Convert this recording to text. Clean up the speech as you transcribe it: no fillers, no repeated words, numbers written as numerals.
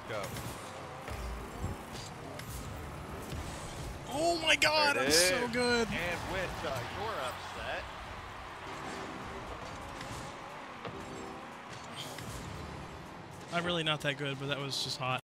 Go. Oh my God, I'm so good. And with your upset. I'm really not that good, but that was just hot.